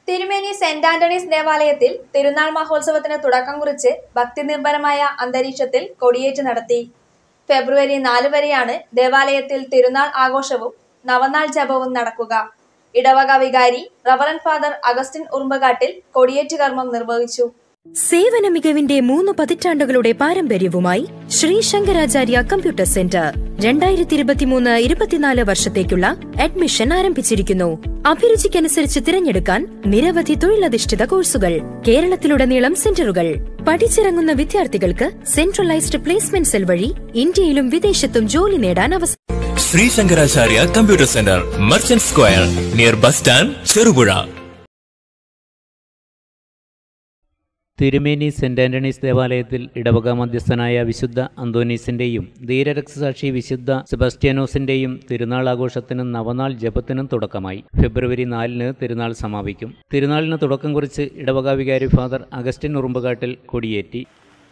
തിരുമേനി saint Antony's ദേവാലയത്തിൽ തിരുനാൾ മഹോത്സവത്തിന് തുടക്കം കുറിച്ച് ഭക്തിനിർഭരമായ അന്തരീക്ഷത്തിൽ കൊടിയേറ്റ് നടത്തി. ഫെബ്രുവരി 4 വരെയാണ് ദേവാലയത്തിൽ തിരുനാൾ ആഘോഷവും നവനാൾ ജപവും നടക്കുക. ഇടവക വികാരി റവറന്റ് ഫാദർ അഗസ്റ്റിൻ ഉറുമ്പകാട്ടിൽ കൊടിയേറ്റ് കർമ്മം നിർവഹിച്ചു. സേവന മികവിന്റെ 3 പതിറ്റാണ്ടുകളുടെ പാരമ്പര്യവുമായി ശ്രീ ശങ്കരാചാര്യ കമ്പ്യൂട്ടർ സെന്റർ 2023-24 വർഷത്തേക്കുള്ള അഡ്മിഷൻ ആരംഭിച്ചിരിക്കുന്നു. അഭിരുചിക്കനുസരിച്ച് തിരഞ്ഞെടുക്കാൻ നിരവധി തൊഴിലധിഷ്ഠിത കോഴ്സുകൾ, കേരളത്തിലുടനീളം സെന്ററുകൾ. പഠിച്ചിറങ്ങുന്ന വിദ്യാർത്ഥികൾക്ക് സെൻട്രലൈസ്ഡ് പ്ലേസ്മെന്റ് സെൽ വഴി ഇന്ത്യയിലും വിദേശത്തും ജോലി നേടാൻ അവസരം. Shri Shankaracharya computer centre, merchant square, near bus stand, Cherupuzha. തിരുമേനി സെന്റ് ആന്റണീസ് ദേവാലയത്തിൽ ഇടവക മധ്യസ്ഥനായ വിശുദ്ധ അന്തോനീസിന്റെയും ധീരരക്തസാക്ഷി വിശുദ്ധ സെബാസ്റ്റ്യാനോസിന്റെയും തിരുനാൾ ആഘോഷത്തിനും നവനാൾ ജപത്തിനും തുടക്കമായി. ഫെബ്രുവരി 4 തിരുനാൾ സമാപിക്കും. തിരുനാളിന് തുടക്കം കുറിച്ച് ഇടവക വികാരി ഫാദർ അഗസ്റ്റിൻ ഉറുമ്പകാട്ടിൽ കൊടിയേറ്റി.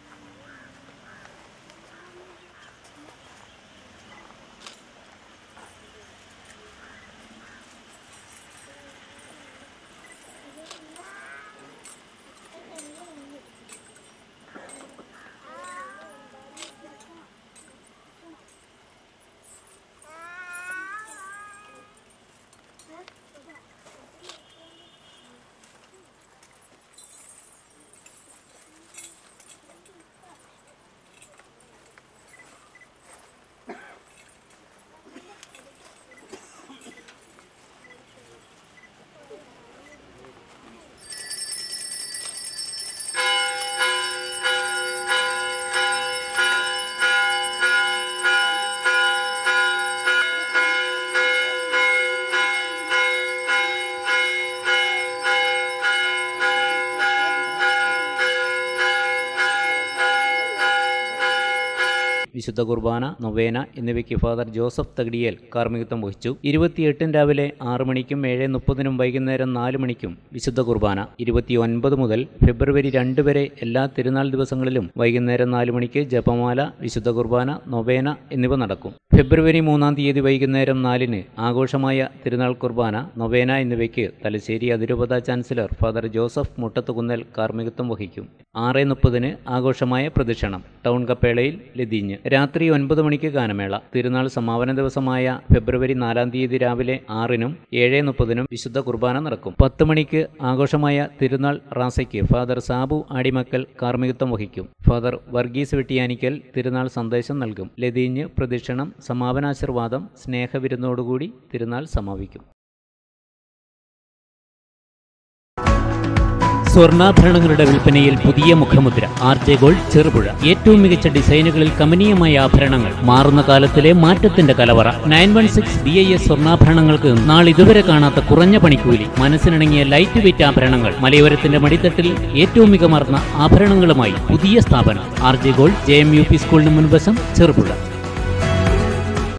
വിശുദ്ധ കുർബാന, നൊവേന എന്നിവയ്ക്ക് ഫാദർ ജോസഫ് തകടിയേൽ കാർമ്മികത്വം വഹിച്ചു. 28 രാവിലെ 6 മണിക്കും 7:30 വൈകുന്നേരം 4 മണിക്കും വിശുദ്ധ കുർബാന. 29 മുതൽ ഫെബ്രുവരി 2 വരെ എല്ലാ തിരുനാൾ ദിവസങ്ങളിലും വൈകുന്നേരം 4 മണിക്ക് ജപമാല, വിശുദ്ധ കുർബാന, നൊവേന എന്നിവ നടക്കും. ഫെബ്രുവരി 3 വൈകുന്നേരം 4 ആഘോഷമായ തിരുനാൾ കുർബാന, നൊവേന എന്നിവയ്ക്ക് തലശ്ശേരി അതിരൂപത ചാൻസലർ ഫാദർ ജോസഫ് മുട്ടത്തുകുന്നേൽ കാർമ്മികത്വം വഹിക്കും. 6:30 ആഘോഷമായ പ്രദക്ഷിണം ടൗൺ കപ്പേളയിൽ ലതീഞ്ഞ്. രാത്രി 9 മണിക്ക് ഗാനമേള. തിരുനാൾ സമാപന ദിവസമായ ഫെബ്രുവരി 4 രാവിലെ 6 7:30 വിശുദ്ധ കുർബാന നടക്കും. 10 മണിക്ക് ആഘോഷമായ തിരുനാൾ റാസയ്ക്ക് ഫാദർ സാബു ആടിമക്കൽ കാർമ്മികത്വം വഹിക്കും. ഫാദർ വർഗീസ് വെട്ടിയാനിക്കൽ തിരുനാൾ സന്ദേശം നൽകും. ലതീഞ്ഞ്, പ്രദക്ഷിണം, സമാപനാശീർവാദം, സ്നേഹവിരുന്നോടുകൂടി തിരുനാൾ സമാപിക്കും. സ്വർണ്ണാഭരണങ്ങളുടെ വിൽപ്പനയിൽ പുതിയ മുഖമുദ്ര. RJ gold, Cherupuzha. ഏറ്റവും മികച്ച ഡിസൈനുകളിൽ കമനീയമായ ആഭരണങ്ങൾ, മാറുന്ന കാലത്തിലെ മാറ്റത്തിന്റെ കലവറ. 916 BIS സ്വർണ്ണാഭരണങ്ങൾക്ക് നാളിതുവരെ കാണാത്ത കുറഞ്ഞ പണിക്കൂലി, മനസ്സിനിണങ്ങിയ ലൈറ്റ് വെയിറ്റ് ആഭരണങ്ങൾ, മലയോരത്തിന്റെ മടിത്തട്ടിൽ ഏറ്റവും മികമാർന്ന ആഭരണങ്ങളുമായി പുതിയ സ്ഥാപനം RJ ഗോൾഡ്, JMUP സ്കൂളിന് മുൻവശം, ചെറുപുഴ.